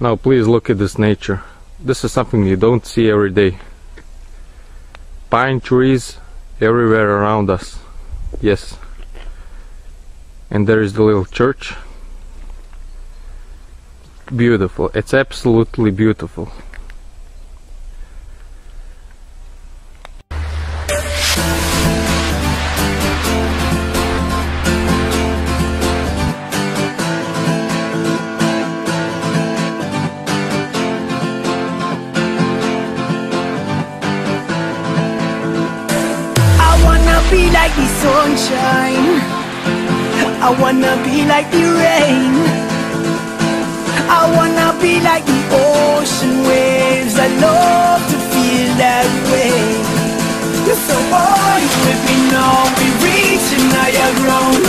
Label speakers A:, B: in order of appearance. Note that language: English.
A: Now please look at this nature. This is something you don't see every day. Pine trees everywhere around us. Yes. And there is the little church. Beautiful. It's absolutely beautiful.
B: Be like the sunshine, I wanna be like the rain, I wanna be like the ocean waves. I love to feel that way. So boy, with me now, we reaching higher ground.